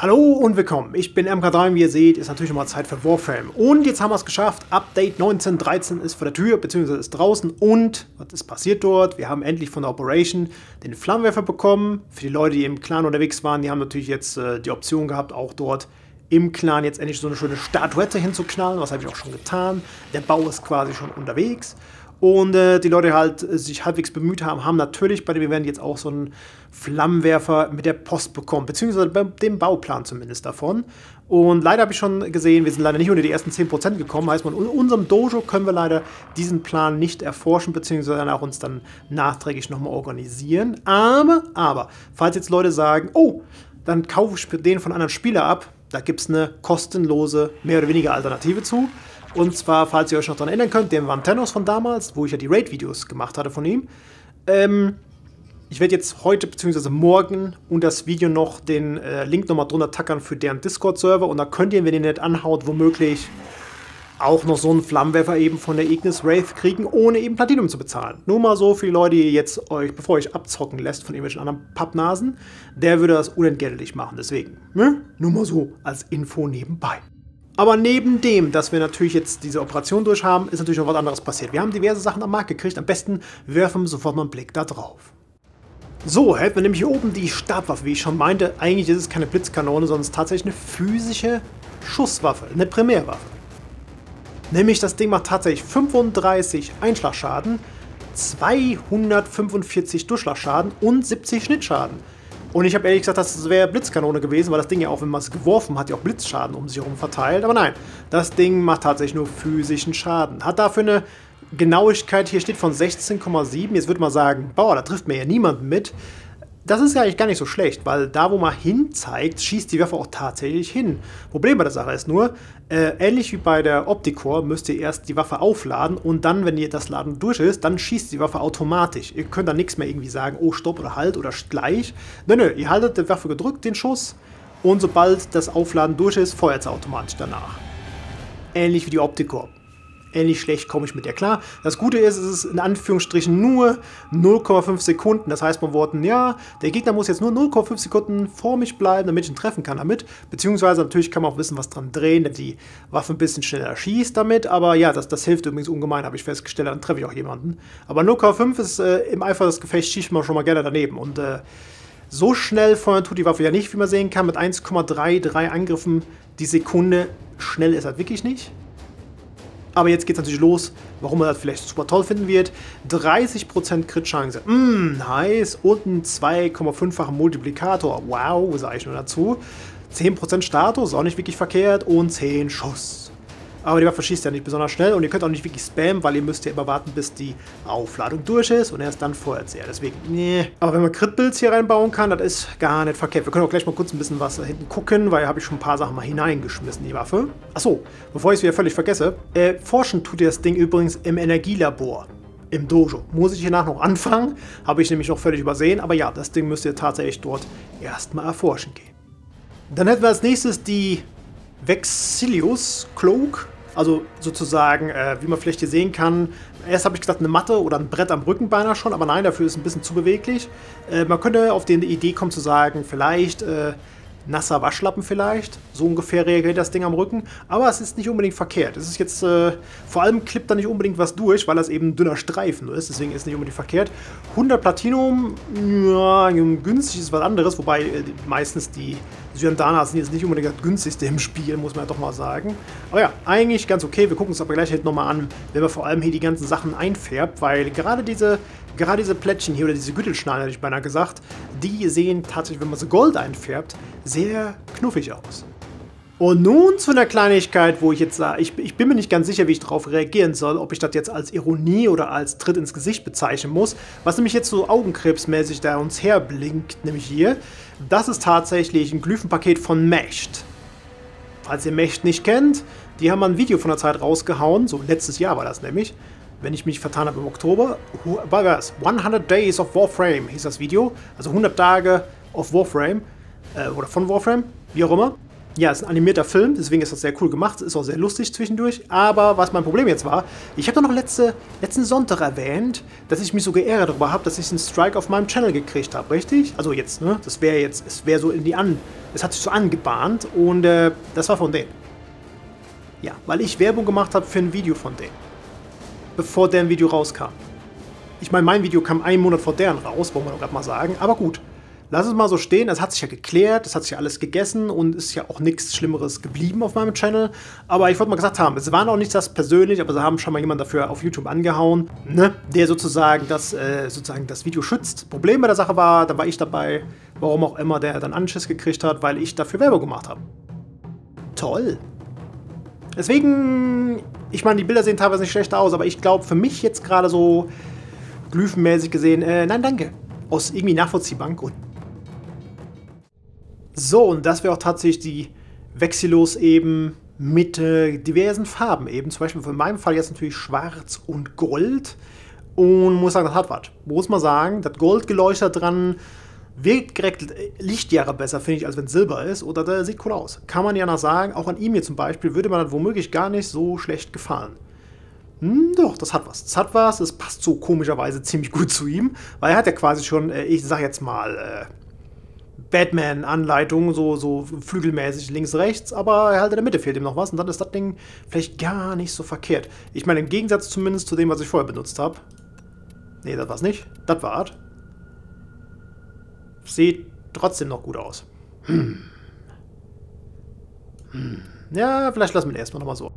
Hallo und willkommen, ich bin MK3 und wie ihr seht, ist natürlich nochmal Zeit für Warframe. Und jetzt haben wir es geschafft, Update 19.13 ist vor der Tür, beziehungsweise ist draußen. Und was ist passiert dort? Wir haben endlich von der Operation den Flammenwerfer bekommen. Für die Leute, die im Clan unterwegs waren, die haben natürlich jetzt die Option gehabt, auch dort im Clan jetzt endlich so eine schöne Statuette hinzuknallen. Was habe ich auch schon getan. Der Bau ist quasi schon unterwegs. Und die Leute halt sich halbwegs bemüht haben, haben natürlich bei dem Event jetzt auch so einen Flammenwerfer mit der Post bekommen, beziehungsweise bei dem Bauplan zumindest davon. Und leider habe ich schon gesehen, wir sind leider nicht unter die ersten 10% gekommen, heißt man, in unserem Dojo können wir leider diesen Plan nicht erforschen, beziehungsweise dann auch uns dann nachträglich nochmal organisieren. Aber, falls jetzt Leute sagen, oh, dann kaufe ich den von anderen Spielern ab, da gibt es eine kostenlose, mehr oder weniger Alternative zu. Und zwar, falls ihr euch noch daran erinnern könnt, den Vantenos von damals, wo ich ja die Raid-Videos gemacht hatte von ihm. Ich werde jetzt heute bzw. morgen unter das Video noch den Link nochmal drunter tackern für deren Discord-Server. Und da könnt ihr, wenn ihr nicht anhaut, womöglich auch noch so einen Flammenwerfer eben von der Ignis Wraith kriegen, ohne eben Platinum zu bezahlen. Nur mal so für die Leute, die jetzt euch, bevor ihr euch abzocken lässt von irgendwelchen anderen Pappnasen, der würde das unentgeltlich machen. Deswegen, ne? Nur mal so als Info nebenbei. Aber neben dem, dass wir natürlich jetzt diese Operation durch haben, ist natürlich noch was anderes passiert. Wir haben diverse Sachen am Markt gekriegt. Am besten werfen wir sofort mal einen Blick da drauf. So, hätten wir nämlich hier oben die Stabwaffe, wie ich schon meinte. Eigentlich ist es keine Blitzkanone, sondern es ist tatsächlich eine physische Schusswaffe, eine Primärwaffe. Nämlich das Ding macht tatsächlich 35 Einschlagschaden, 245 Durchschlagschaden und 70 Schnittschaden. Und ich habe ehrlich gesagt, das wäre Blitzkanone gewesen, weil das Ding ja auch, wenn man es geworfen hat, ja auch Blitzschaden um sich herum verteilt. Aber nein, das Ding macht tatsächlich nur physischen Schaden. Hat dafür eine Genauigkeit, hier steht von 16,7. Jetzt würde man sagen, boah, da trifft mir ja niemanden mit. Das ist ja eigentlich gar nicht so schlecht, weil da, wo man hin zeigt, schießt die Waffe auch tatsächlich hin. Problem bei der Sache ist nur, ähnlich wie bei der Opticore müsst ihr erst die Waffe aufladen und dann, wenn ihr das Laden durch ist, dann schießt die Waffe automatisch. Ihr könnt dann nichts mehr irgendwie sagen, oh, stopp oder halt oder gleich. Nö, ihr haltet die Waffe gedrückt, den Schuss, und sobald das Aufladen durch ist, feuert es automatisch danach. Ähnlich wie die Opticore. Ähnlich schlecht komme ich mit der klar. Das Gute ist, es ist in Anführungsstrichen nur 0,5 Sekunden. Das heißt mit Worten, ja, der Gegner muss jetzt nur 0,5 Sekunden vor mich bleiben, damit ich ihn treffen kann damit. Beziehungsweise natürlich kann man auch wissen, was dran drehen, dass die Waffe ein bisschen schneller schießt damit. Aber ja, das hilft übrigens ungemein, habe ich festgestellt. Dann treffe ich auch jemanden. Aber 0,5 ist im Eifer des Gefechts, schießt man schon mal gerne daneben. Und so schnell feuern tut die Waffe ja nicht, wie man sehen kann. Mit 1,33 Angriffen die Sekunde. Schnell ist das wirklich nicht. Aber jetzt geht es natürlich los, warum man das vielleicht super toll finden wird. 30% Crit-Chance. Nice. Und ein 2,5-facher Multiplikator. Wow, sage ich nur dazu. 10% Status, auch nicht wirklich verkehrt. Und 10 Schuss. Aber die Waffe schießt ja nicht besonders schnell. Und ihr könnt auch nicht wirklich spammen, weil ihr müsst ja immer warten, bis die Aufladung durch ist. Und erst dann feuert sie ja. Deswegen, nee. Aber wenn man Crit-Builds hier reinbauen kann, das ist gar nicht verkehrt. Wir können auch gleich mal kurz ein bisschen was da hinten gucken, weil da habe ich schon ein paar Sachen mal hineingeschmissen, die Waffe. Achso, bevor ich es wieder völlig vergesse. Forschen tut ihr das Ding übrigens im Energielabor. Im Dojo. Muss ich hier nach noch anfangen. Habe ich nämlich noch völlig übersehen. Aber ja, das Ding müsst ihr tatsächlich dort erstmal erforschen gehen. Dann hätten wir als nächstes die Vexilius Cloak. Also sozusagen, wie man vielleicht hier sehen kann, erst habe ich gesagt eine Matte oder ein Brett am Rücken beinahe schon, aber nein, dafür ist es ein bisschen zu beweglich. Man könnte auf die Idee kommen zu sagen, vielleicht nasser Waschlappen vielleicht, so ungefähr reagiert das Ding am Rücken, aber es ist nicht unbedingt verkehrt. Es ist jetzt, vor allem klippt da nicht unbedingt was durch, weil das eben ein dünner Streifen ist, deswegen ist es nicht unbedingt verkehrt. 100 Platinum, ja, günstig ist was anderes, wobei meistens die Syandana sind jetzt nicht unbedingt das günstigste im Spiel, muss man ja doch mal sagen. Aber ja, eigentlich ganz okay, wir gucken uns aber gleich hinten nochmal an, wenn man vor allem hier die ganzen Sachen einfärbt, weil gerade diese Plättchen hier, oder diese Gürtelschnallen, hätte ich beinahe gesagt, die sehen tatsächlich, wenn man sie Gold einfärbt, sehr knuffig aus. Und nun zu einer Kleinigkeit, wo ich jetzt sage, ich bin mir nicht ganz sicher, wie ich darauf reagieren soll, ob ich das jetzt als Ironie oder als Tritt ins Gesicht bezeichnen muss, was nämlich jetzt so augenkrebsmäßig da uns herblinkt, nämlich hier. Das ist tatsächlich ein Glyphenpaket von Meshed. Falls ihr Meshed nicht kennt, die haben mal ein Video von der Zeit rausgehauen, so letztes Jahr war das nämlich, wenn ich mich vertan habe im Oktober, war das 100 Days of Warframe hieß das Video, also 100 Tage of Warframe, oder von Warframe, wie auch immer. Ja, es ist ein animierter Film, deswegen ist das sehr cool gemacht, ist auch sehr lustig zwischendurch. Aber was mein Problem jetzt war, ich habe doch noch letzten Sonntag erwähnt, dass ich mich so geärgert darüber habe, dass ich einen Strike auf meinem Channel gekriegt habe, richtig? Also jetzt, ne? Es wäre so es hat sich so angebahnt und das war von denen. Ja, weil ich Werbung gemacht habe für ein Video von denen. Bevor deren Video rauskam. Ich meine, mein Video kam einen Monat vor deren raus, wollen wir doch gerade mal sagen, aber gut. Lass es mal so stehen, es hat sich ja geklärt, es hat sich ja alles gegessen und ist ja auch nichts Schlimmeres geblieben auf meinem Channel. Aber ich wollte mal gesagt haben, es war noch nicht das persönlich, aber sie haben schon mal jemanden dafür auf YouTube angehauen, ne, der sozusagen das Video schützt. Problem bei der Sache war, da war ich dabei, warum auch immer der dann Anschiss gekriegt hat, weil ich dafür Werbung gemacht habe. Toll. Deswegen, ich meine, die Bilder sehen teilweise nicht schlecht aus, aber ich glaube, für mich jetzt gerade so glyphenmäßig gesehen, nein, danke. Aus irgendwie nachvollziehbaren Gründen. So, und das wäre auch tatsächlich die Vexilos eben mit diversen Farben eben. Zum Beispiel in meinem Fall jetzt natürlich schwarz und gold. Und muss sagen, das hat was. Muss man sagen, das Goldgeleuchter dran wirkt direkt Lichtjahre besser, finde ich, als wenn es Silber ist. Oder das sieht cool aus. Kann man ja noch sagen, auch an ihm hier zum Beispiel würde man das womöglich gar nicht so schlecht gefallen. Doch, das hat was. Das hat was, es passt so komischerweise ziemlich gut zu ihm. Weil er hat ja quasi schon, ich sag jetzt mal, Batman-Anleitung, so flügelmäßig links, rechts, aber halt in der Mitte fehlt ihm noch was und dann ist das Ding vielleicht gar nicht so verkehrt. Ich meine, im Gegensatz zumindest zu dem, was ich vorher benutzt habe. Nee, das war's nicht. Das war's. Sieht trotzdem noch gut aus. Ja, vielleicht lassen wir ihn erstmal nochmal so.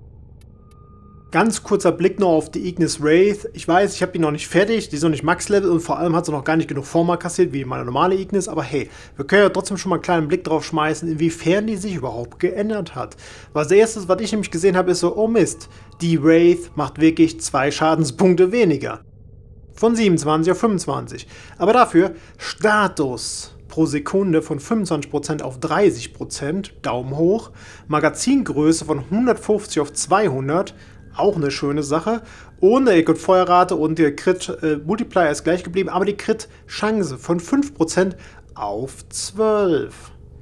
Ganz kurzer Blick noch auf die Ignis Wraith. Ich weiß, ich habe die noch nicht fertig, die ist noch nicht Max-Level und vor allem hat sie noch gar nicht genug Forma kassiert, wie meine normale Ignis. Aber hey, wir können ja trotzdem schon mal einen kleinen Blick drauf schmeißen, inwiefern die sich überhaupt geändert hat. Was erstes, was ich nämlich gesehen habe, ist so, oh Mist, die Wraith macht wirklich 2 Schadenspunkte weniger. Von 27 auf 25. Aber dafür Status pro Sekunde von 25% auf 30%, Daumen hoch. Magazingröße von 150 auf 200, auch eine schöne Sache. Ohne Feuerrate und der Crit-Multiplier ist gleich geblieben, aber die Crit-Chance von 5% auf 12.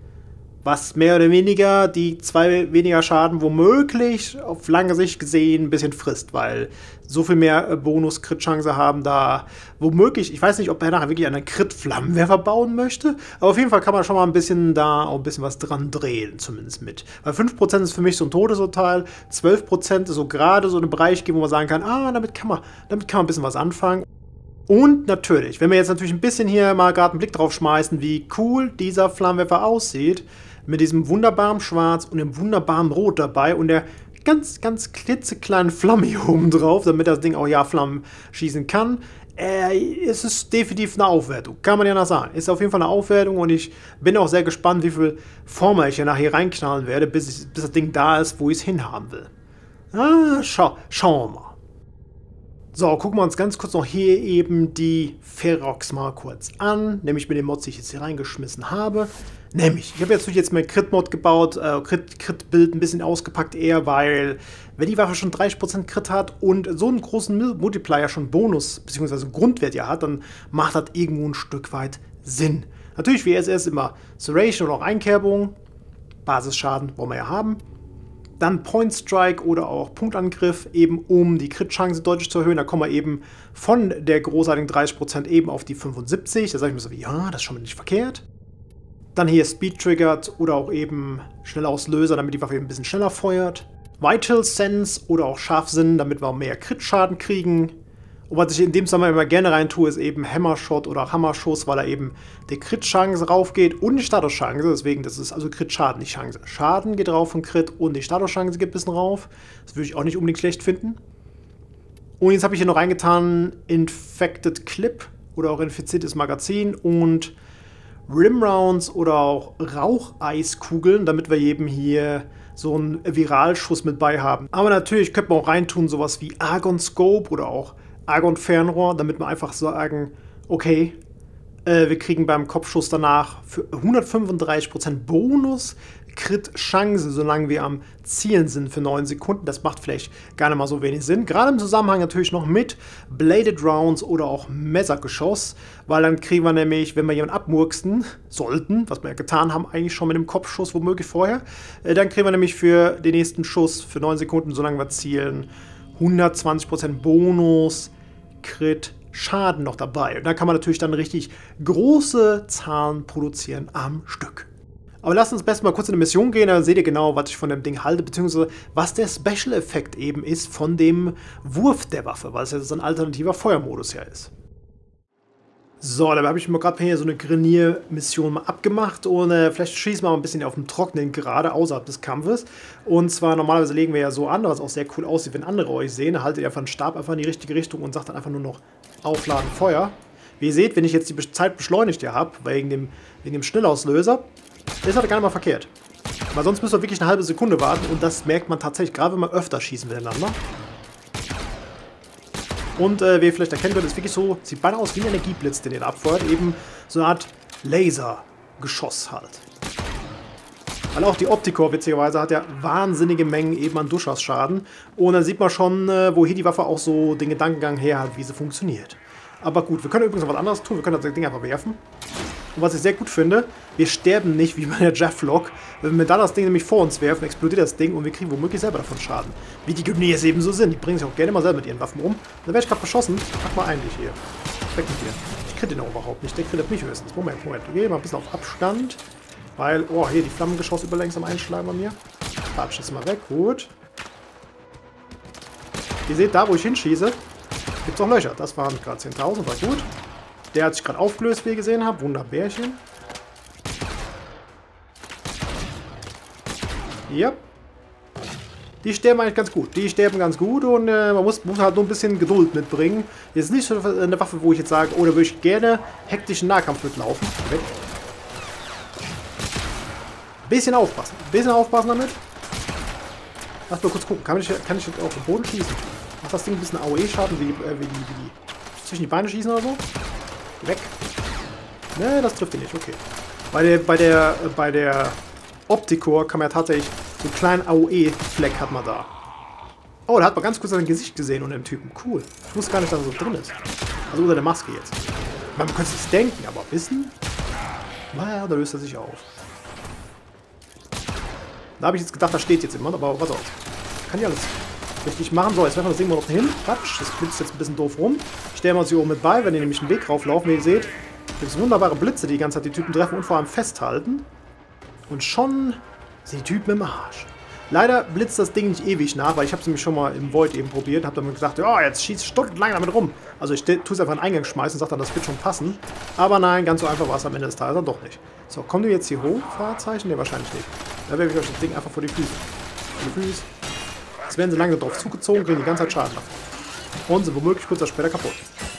Was mehr oder weniger die 2 weniger Schaden womöglich auf lange Sicht gesehen ein bisschen frisst, weil so viel mehr Bonus-Crit-Chance haben da womöglich, ich weiß nicht, ob er nachher wirklich einen Crit-Flammenwerfer bauen möchte, aber auf jeden Fall kann man schon mal ein bisschen da auch ein bisschen was dran drehen, zumindest mit. Weil 5% ist für mich so ein Todesurteil, 12% ist so gerade so ein Bereich, wo man sagen kann, damit kann man ein bisschen was anfangen. Und natürlich, wenn wir jetzt natürlich ein bisschen hier mal gerade einen Blick drauf schmeißen, wie cool dieser Flammenwerfer aussieht, mit diesem wunderbaren Schwarz und dem wunderbaren Rot dabei und der ganz, ganz klitzekleinen Flamme hier oben drauf, damit das Ding auch ja Flammen schießen kann. Es ist definitiv eine Aufwertung, kann man ja noch sagen. Ist auf jeden Fall eine Aufwertung und ich bin auch sehr gespannt, wie viel Former ich hier nachher reinknallen werde, bis das Ding da ist, wo ich es hinhaben will. Schauen wir mal. So, gucken wir uns ganz kurz noch hier eben die Ferox mal kurz an, nämlich mit dem Mod, den ich jetzt hier reingeschmissen habe. Nämlich, ich habe jetzt mein Crit-Mod gebaut, Crit-Bild ein bisschen ausgepackt eher, weil wenn die Waffe schon 30% Crit hat und so einen großen Multiplier schon Bonus, beziehungsweise Grundwert ja hat, dann macht das irgendwo ein Stück weit Sinn. Natürlich wie SS immer Serration oder auch Einkerbung, Basisschaden wollen wir ja haben. Dann Point Strike oder auch Punktangriff, eben um die Crit-Chance deutlich zu erhöhen. Da kommen wir eben von der großartigen 30% eben auf die 75. Da sage ich mir so, ja, das ist schon mal nicht verkehrt. Dann hier Speed Triggered oder auch eben Schnellauslöser, damit die Waffe eben ein bisschen schneller feuert. Vital Sense oder auch Scharfsinn, damit wir mehr Crit-Schaden kriegen. Und was ich in dem Zusammenhang immer gerne rein tue, ist eben Hammershot oder Hammerschuss, weil da eben die Crit-Chance raufgeht und die Status-Chance. Deswegen, das ist also Crit-Schaden, nicht Chance. Schaden geht rauf von Crit und die Status-Chance geht ein bisschen rauf. Das würde ich auch nicht unbedingt schlecht finden. Und jetzt habe ich hier noch reingetan Infected Clip oder auch infiziertes Magazin und Rimrounds oder auch Raucheiskugeln, damit wir eben hier so einen Viralschuss mit bei haben. Aber natürlich könnte man auch reintun sowas wie Argon Scope oder auch Argon Fernrohr, damit wir einfach sagen, okay, wir kriegen beim Kopfschuss danach für 135% Bonus, Crit-Chance, solange wir am Zielen sind für 9 Sekunden. Das macht vielleicht gar nicht mal so wenig Sinn. Gerade im Zusammenhang natürlich noch mit Bladed Rounds oder auch Messergeschoss, weil dann kriegen wir nämlich, wenn wir jemanden abmurksen sollten, was wir ja getan haben, eigentlich schon mit dem Kopfschuss womöglich vorher, dann kriegen wir nämlich für den nächsten Schuss für 9 Sekunden, solange wir zielen, 120% Bonus, Crit, Schaden noch dabei. Und da kann man natürlich dann richtig große Zahlen produzieren am Stück. Aber lasst uns besten mal kurz in eine Mission gehen, dann seht ihr genau, was ich von dem Ding halte, beziehungsweise was der Special-Effekt eben ist von dem Wurf der Waffe, weil es ja so ein alternativer Feuermodus ja ist. So, da habe ich mir gerade hier so eine Grenier-Mission mal abgemacht und vielleicht schießen wir mal ein bisschen auf dem Trockenen gerade außerhalb des Kampfes. Und zwar normalerweise legen wir ja so an, was auch sehr cool aussieht, wenn andere euch sehen. Da haltet ihr einfach den Stab einfach in die richtige Richtung und sagt dann einfach nur noch Aufladen, Feuer. Wie ihr seht, wenn ich jetzt die Zeit beschleunigt habe, wegen dem Schnellauslöser, ist halt gar nicht mal verkehrt. Weil sonst müsst ihr wirklich eine halbe Sekunde warten und das merkt man tatsächlich, gerade wenn man öfter schießen miteinander. Und wie ihr vielleicht erkennen könnt, ist wirklich so, sieht beinahe aus wie ein Energieblitz, den ihr da abfeuert. Eben so eine Art Lasergeschoss halt. Weil auch die Opticore, witzigerweise, hat ja wahnsinnige Mengen eben an Durchschlagsschaden. Und dann sieht man schon, wo hier die Waffe auch so den Gedankengang her hat, wie sie funktioniert. Aber gut, wir können übrigens noch was anderes tun. Wir können das Ding einfach werfen. Und was ich sehr gut finde, wir sterben nicht wie bei der Javelok. Wenn wir dann das Ding nämlich vor uns werfen, explodiert das Ding und wir kriegen womöglich selber davon Schaden. Wie die Gymniers eben so sind. Die bringen sich auch gerne mal selber mit ihren Waffen um. Da werde ich gerade verschossen. Mach mal eigentlich hier. Weg mit dir. Ich kriege den auch überhaupt nicht. Der krittet mich höchstens. Moment. Wir gehen mal ein bisschen auf Abstand. Weil, oh, hier die Flammengeschoss überlängs am Einschlagen bei mir. Quatsch, das mal weg. Gut. Ihr seht, da wo ich hinschieße, gibt es auch Löcher. Das waren gerade 10.000, war gut. Der hat sich gerade aufgelöst, wie ihr gesehen habt. Wunderbärchen. Ja. Die sterben eigentlich ganz gut. Die sterben ganz gut und man muss halt nur ein bisschen Geduld mitbringen. Jetzt ist nicht so eine Waffe, wo ich jetzt sage, oh, da würde ich gerne hektisch in Nahkampf mitlaufen. Weg. Bisschen aufpassen. Bisschen aufpassen damit. Lass mal kurz gucken. Kann ich jetzt auf den Boden schießen? Macht das Ding ein bisschen AOE-Schaden, wie die zwischen die Beine schießen oder so? Weg. Ne, das trifft ihn nicht. Okay. Bei der Opticore kann man ja tatsächlich so einen kleinen AOE-Fleck hat man da. Oh, da hat man ganz kurz sein Gesicht gesehen unter dem Typen. Cool. Ich wusste gar nicht, dass er so drin ist. Also unter der Maske jetzt. Man könnte es denken, aber wissen? Naja, da löst er sich auf. Da habe ich jetzt gedacht, da steht jetzt jemand, aber was soll's. Kann ja alles richtig machen. So, jetzt werfen wir das Ding mal noch hin. Quatsch, das blitzt jetzt ein bisschen doof rum. Stellen wir uns hier oben mit bei, wenn ihr nämlich einen Weg rauflaufen, wie ihr seht. Gibt es wunderbare Blitze, die die ganze Zeit die Typen treffen und vor allem festhalten. Und schon sind die Typen im Arsch. Leider blitzt das Ding nicht ewig nach, weil ich habe es nämlich schon mal im Void eben probiert. Habe dann gesagt, ja, jetzt schießt stundenlang damit rum. Also ich tue es einfach in den Eingang schmeißen und sage dann, das wird schon passen. Aber nein, ganz so einfach war es am Ende des Tages dann doch nicht. So, kommen wir jetzt hier hoch? Fahrzeichen? Ne, wahrscheinlich nicht. Da werfe ich euch das Ding einfach vor die Füße. Vor die Füße. Jetzt werden sie lange drauf zugezogen, kriegen die ganze Zeit Schaden davon. Und sind womöglich kurz später kaputt.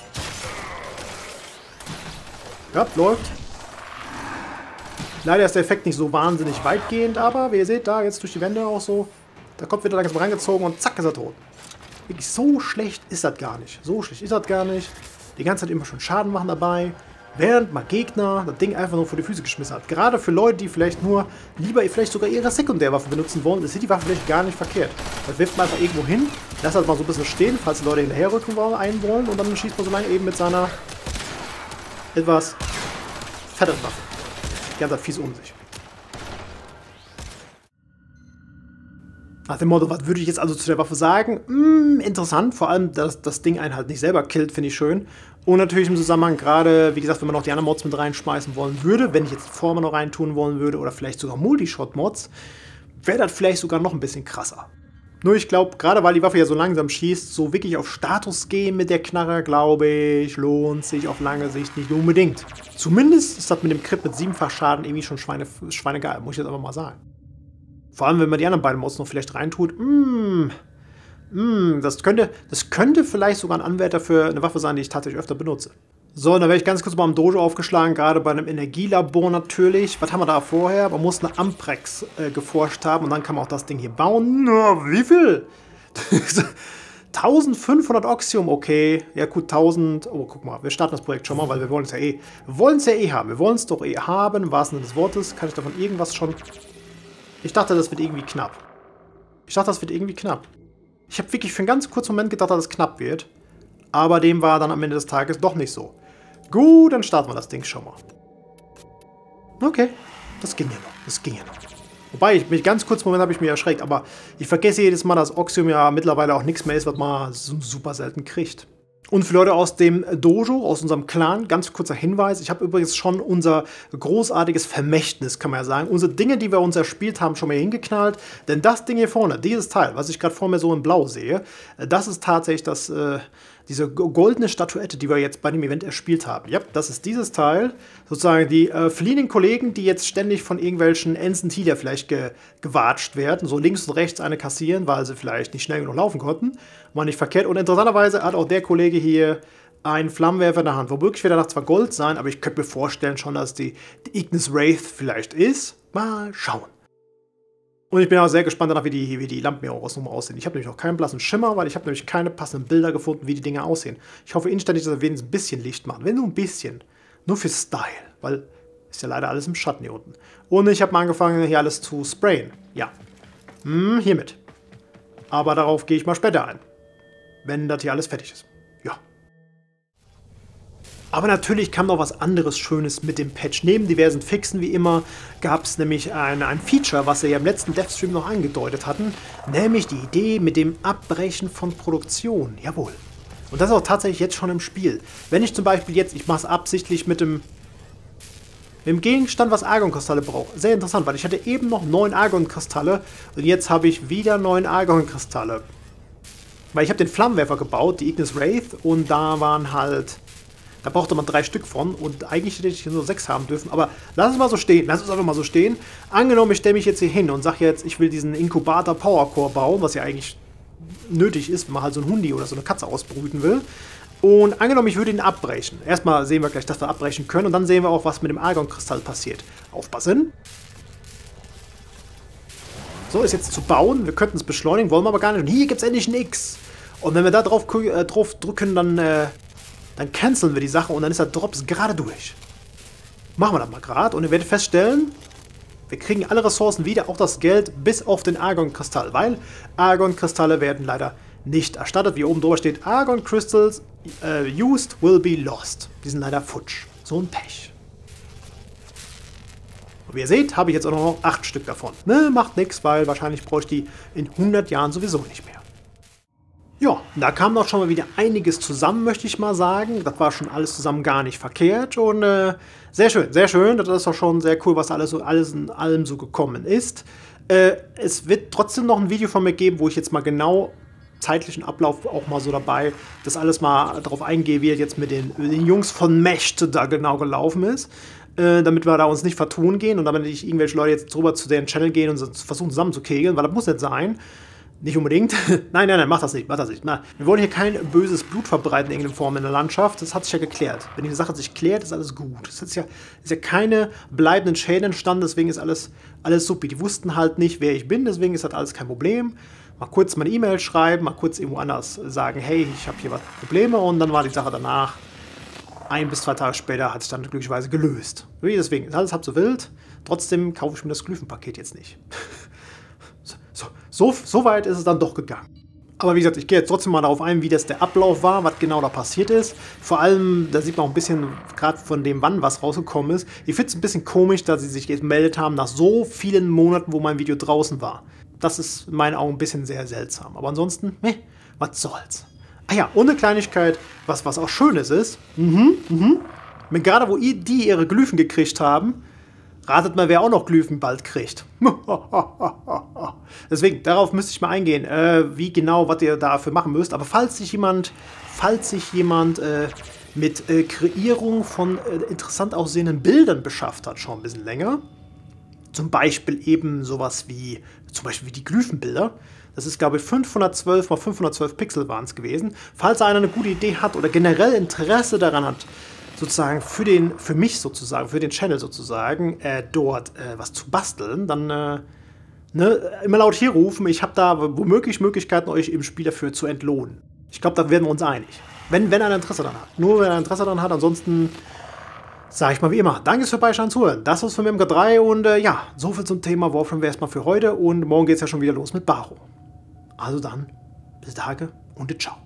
Ja, läuft. Leider ist der Effekt nicht so wahnsinnig weitgehend, aber wie ihr seht, da jetzt durch die Wände auch so, da kommt wieder langsam rangezogen und zack ist er tot. Wirklich so schlecht ist das gar nicht. So schlecht ist das gar nicht. Die ganze Zeit immer schon Schaden machen dabei. Während mal Gegner das Ding einfach nur vor die Füße geschmissen hat. Gerade für Leute, die vielleicht vielleicht sogar ihre Sekundärwaffe benutzen wollen, ist die Waffe vielleicht gar nicht verkehrt. Das wirft man einfach irgendwo hin, lasst das mal so ein bisschen stehen, falls die Leute hinterherrücken wollen und dann schießt man so lange eben mit seiner etwas fetteren Waffe. Die ganze Zeit fies um sich. Nach dem Motto, was würde ich jetzt also zu der Waffe sagen? Interessant, vor allem, dass das Ding einen halt nicht selber killt, finde ich schön. Und natürlich im Zusammenhang gerade, wie gesagt, wenn man noch die anderen Mods mit reinschmeißen wollen würde, wenn ich jetzt Former noch reintun wollen würde oder vielleicht sogar Multishot-Mods, wäre das vielleicht sogar noch ein bisschen krasser. Nur ich glaube, gerade weil die Waffe ja so langsam schießt, so wirklich auf Status gehen mit der Knarre, glaube ich, lohnt sich auf lange Sicht nicht unbedingt. Zumindest ist das mit dem Crit mit 7-fach Schaden irgendwie schon schweinegeil, muss ich jetzt einfach mal sagen. Vor allem, wenn man die anderen beiden Mods noch vielleicht reintut. Das könnte vielleicht sogar ein Anwärter für eine Waffe sein, die ich tatsächlich öfter benutze. So, und dann werde ich ganz kurz mal im Dojo aufgeschlagen, gerade bei einem Energielabor natürlich. Was haben wir da vorher? Man muss eine Amprex geforscht haben und dann kann man auch das Ding hier bauen. Na, wie viel? 1500 Oxium, okay. Ja gut, 1000. Oh, guck mal, wir starten das Projekt schon mal, weil wir wollen es ja eh. Wir wollen es ja eh haben. Wir wollen es doch eh haben, im wahrsten Sinne des Wortes. Kann ich davon irgendwas schon Ich dachte, das wird irgendwie knapp. Ich dachte, das wird irgendwie knapp. Ich habe wirklich für einen ganz kurzen Moment gedacht, dass es knapp wird. Aber dem war dann am Ende des Tages doch nicht so. Gut, dann starten wir das Ding schon mal. Okay, das ging ja noch. Das ging ja noch. Wobei, mit ganz kurzen Moment habe ich mich erschreckt. Aber ich vergesse jedes Mal, dass Oxium ja mittlerweile auch nichts mehr ist, was man so super selten kriegt. Und für Leute aus dem Dojo, aus unserem Clan, ganz kurzer Hinweis. Ich habe übrigens schon unser großartiges Vermächtnis, kann man ja sagen. Unsere Dinge, die wir uns erspielt haben, schon mal hingeknallt. Denn das Ding hier vorne, dieses Teil, was ich gerade vor mir so in Blau sehe, das ist tatsächlich diese goldene Statuette, die wir jetzt bei dem Event erspielt haben. Ja, das ist dieses Teil. Sozusagen die fliehenden Kollegen, die jetzt ständig von irgendwelchen Ensign Healer vielleicht gewatscht werden. So links und rechts eine kassieren, weil sie vielleicht nicht schnell genug laufen konnten. War nicht verkehrt. Und interessanterweise hat auch der Kollege hier einen Flammenwerfer in der Hand. Womöglich wird er zwar Gold sein, aber ich könnte mir vorstellen schon, dass die Ignis Wraith vielleicht ist. Mal schauen. Und ich bin auch sehr gespannt danach, wie die Lampen hier aussehen. Ich habe nämlich noch keinen blassen Schimmer, weil ich habe nämlich keine passenden Bilder gefunden, wie die Dinge aussehen. Ich hoffe inständig, dass er wenigstens ein bisschen Licht macht. Wenn nur ein bisschen. Nur für Style. Weil ist ja leider alles im Schatten hier unten. Und ich habe mal angefangen, hier alles zu sprayen. Ja. Hiermit. Aber darauf gehe ich mal später ein. Wenn das hier alles fertig ist. Ja. Aber natürlich kam noch was anderes Schönes mit dem Patch. Neben diversen Fixen, wie immer, gab es nämlich ein Feature, was sie ja im letzten Devstream noch angedeutet hatten, nämlich die Idee mit dem Abbrechen von Produktion. Jawohl. Und das ist auch tatsächlich jetzt schon im Spiel. Wenn ich zum Beispiel jetzt, ich mache es absichtlich mit dem Gegenstand, was Argon-Kristalle braucht. Sehr interessant, weil ich hatte eben noch 9 Argon-Kristalle und jetzt habe ich wieder 9 Argon-Kristalle. Weil ich habe den Flammenwerfer gebaut, die Ignis Wraith, und da waren halt... Da brauchte man 3 Stück von und eigentlich hätte ich nur 6 haben dürfen. Aber lass es mal so stehen. Lass es einfach mal so stehen. Angenommen, ich stelle mich jetzt hier hin und sage jetzt, ich will diesen Inkubator Powercore bauen, was ja eigentlich nötig ist, wenn man halt so ein Hundi oder so eine Katze ausbrüten will. Und angenommen, ich würde ihn abbrechen. Erstmal sehen wir gleich, dass wir abbrechen können und dann sehen wir auch, was mit dem Argon-Kristall passiert. Aufpassen. So, ist jetzt zu bauen. Wir könnten es beschleunigen, wollen wir aber gar nicht. Und hier gibt es endlich ein X. Und wenn wir da drauf drücken, dann canceln wir die Sache und dann ist der Drops gerade durch. Machen wir das mal gerade und ihr werdet feststellen, wir kriegen alle Ressourcen wieder, auch das Geld, bis auf den Argon-Kristall, weil Argon-Kristalle werden leider nicht erstattet. Wie oben drüber steht, Argon Crystals used will be lost. Die sind leider futsch. So ein Pech. Und wie ihr seht, habe ich jetzt auch noch 8 Stück davon. Ne, macht nichts, weil wahrscheinlich brauche ich die in 100 Jahren sowieso nicht mehr. Ja, da kam doch schon mal wieder einiges zusammen, möchte ich mal sagen. Das war schon alles zusammen gar nicht verkehrt und sehr schön, sehr schön. Das ist doch schon sehr cool, was alles in allem so gekommen ist. Es wird trotzdem noch ein Video von mir geben, wo ich jetzt mal genau zeitlichen Ablauf auch mal so dabei, das alles mal drauf eingehe, wie er jetzt mit den Jungs von Mescht da genau gelaufen ist. Damit wir da uns nicht vertun gehen und damit nicht irgendwelche Leute jetzt drüber zu deren Channel gehen und versuchen zusammenzukegeln, weil das muss nicht sein. Nicht unbedingt. Nein, mach das nicht, mach das nicht. Na, wir wollen hier kein böses Blut verbreiten in irgendeiner Form in der Landschaft. Das hat sich ja geklärt. Wenn die Sache sich klärt, ist alles gut. Es ist ja keine bleibenden Schäden entstanden, deswegen ist alles supi. Die wussten halt nicht, wer ich bin, deswegen ist das alles kein Problem. Mal kurz meine E-Mail schreiben, mal kurz irgendwo anders sagen, hey, ich habe hier was Probleme und dann war die Sache danach, 1 bis 2 Tage später, hat sich dann glücklicherweise gelöst. Deswegen ist alles halb so wild. Trotzdem kaufe ich mir das Glyphenpaket jetzt nicht. So weit ist es dann doch gegangen. Aber wie gesagt, ich gehe jetzt trotzdem mal darauf ein, wie das der Ablauf war, was genau da passiert ist. Vor allem, da sieht man auch ein bisschen, gerade von dem, wann was rausgekommen ist. Ich finde es ein bisschen komisch, dass sie sich jetzt gemeldet haben nach so vielen Monaten, wo mein Video draußen war. Das ist in meinen Augen ein bisschen sehr seltsam. Aber ansonsten, was soll's. Ah ja, und eine Kleinigkeit, was auch Schönes ist. Gerade wo die ihre Glyphen gekriegt haben, ratet mal, wer auch noch Glyphen bald kriegt. Deswegen, darauf müsste ich mal eingehen, wie genau, was ihr dafür machen müsst. Aber falls sich jemand mit Kreierung von interessant aussehenden Bildern beschafft hat, schon ein bisschen länger, zum Beispiel eben sowas wie, die Glyphenbilder, das ist, glaube ich, 512 x 512 Pixel waren es gewesen. Falls einer eine gute Idee hat oder generell Interesse daran hat, sozusagen für mich sozusagen, für den Channel sozusagen, dort was zu basteln, dann immer laut hier rufen. Ich habe da womöglich Möglichkeiten, euch im Spiel dafür zu entlohnen. Ich glaube, da werden wir uns einig. Wenn einer Interesse daran hat. Nur wenn er Interesse daran hat, ansonsten Sag ich mal wie immer, danke fürs Vorbeischauen, Zuhören. Das war's von mir im MK3 und ja, so viel zum Thema Warframe wäre erstmal für heute und morgen geht's ja schon wieder los mit Baro. Also dann, bis Tage und ciao.